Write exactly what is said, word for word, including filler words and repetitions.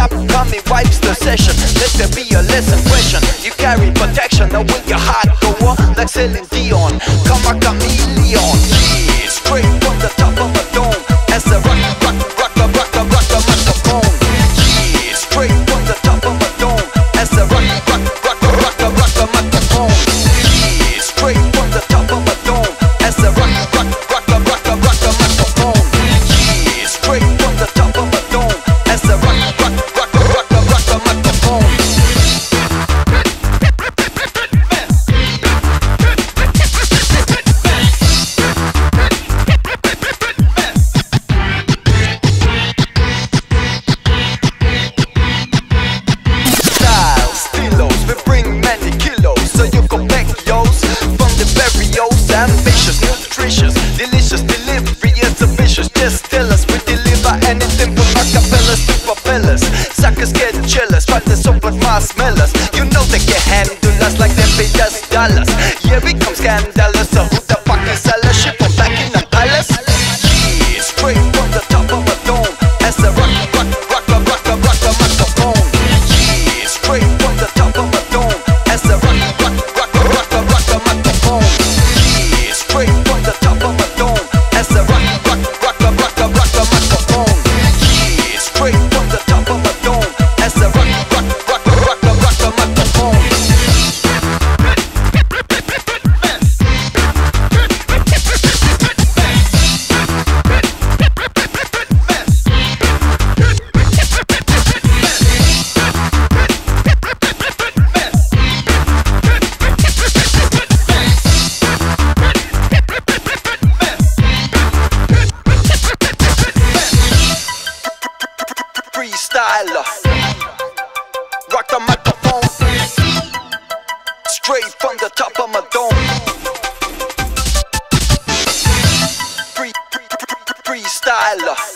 stop, mommy wipes the session. Let there be a lesson question. You carry protection, now with your heart go on like Celine Dion. Come a chameleon, yeah, straight from the top of a dome. As a rock, rock, rock, rock, rock, rock, rock the microphone. Yeah, straight from the top of a dome. As a rock, rock, rock, rock, rock, rock the microphone. Yeah, straight from the top of a dome. As a rock, rock, rock, rock, rock, rock the microphone. Yeah, straight from the top of a dome. As a rock, rock, rock, rock, rock, rock the microphone. Ambitious, nutritious, delicious delivery is ambitious. Just tell us we deliver anything from acapellas to propellers. Suckers get jealous, try to soap but marshmallows. You know they can handle us like they pay us dollars. Yeah, we come scandalous, so who the fuck is all shit from Buckingham Palace? Yeah, straight from the top of a dome. As a rock, rock, rock, rock, rock, rock, rock the microphone. Yeah, straight from the top of a dome. As a rock, rock, rock, rock, rock, rock the microphone. Straight from the top of a dome. As a rock, rock, rock, rock, rock, rock, rock the microphone. Yeah, straight from the top of a dome. As a rock, rock, rock, rock, rock, rock the microphone. Freestyler, rock the microphone. Straight from the top of my dome. Free, free, free, freestyler.